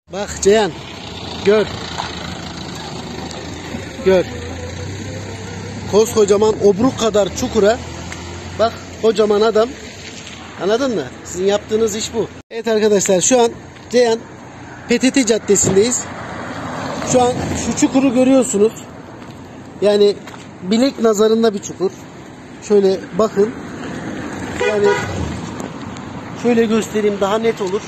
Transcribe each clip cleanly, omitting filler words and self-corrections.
Bak Ceyhan, gör. Gör. Koskocaman obruk kadar çukura bak, kocaman adam. Anladın mı? Sizin yaptığınız iş bu. Evet arkadaşlar, şu an Ceyhan PTT Caddesi'ndeyiz. Şu an şu çukuru görüyorsunuz. Yani bilek nazarında bir çukur. Şöyle bakın. Yani şöyle göstereyim, daha net olur.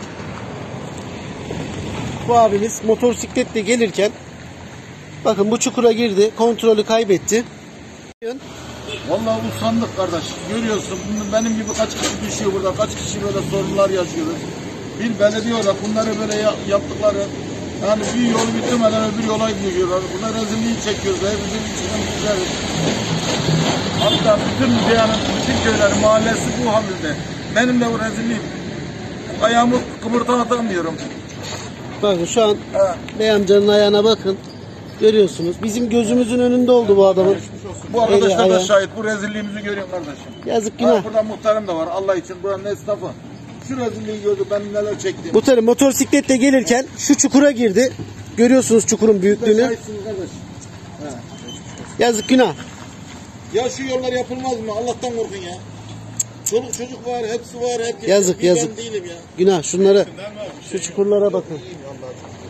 Bu abimiz motosikletle gelirken bakın bu çukura girdi. Kontrolü kaybetti. Vallahi usandık kardeş. Görüyorsun, benim gibi kaç kişi düşüyor burada, kaç kişi böyle sorunlar yaşıyoruz. Bir belediye olarak bunları böyle yaptıkları, yani bir yolu bitirmeden öbür yola gidiyorlar. Buna rezilliği çekiyoruz. Hepimizin içinden güzeliz. Hatta bütün Ceyhan'ın, bütün köyler, mahallesi bu halde. Benim de bu rezilliğim. Ayağımı kıpırta atamıyorum. Bakın şu an bey amcanın ayağına bakın. Görüyorsunuz. Bizim gözümüzün önünde oldu bu adamın. Bu arkadaşlar da şahit. Bu rezilliğimizi görüyor kardeşim. Yazık günah. Burada muhtarım da var. Allah için buranın esnafı. Şu rezilliği gördü. Ben neler çektim. Muhtarım motosikletle gelirken şu çukura girdi. Görüyorsunuz çukurun büyüklüğünü. Şahitsiniz kardeş. Yazık günah. Ya şu yollar yapılmaz mı? Allah'tan korkun ya. Çoluk çocuk var, hepsi var. Herkes Yazık, bir yazık. Ben değilim ya. Günah. Şunlara, şu çukurlara bakın.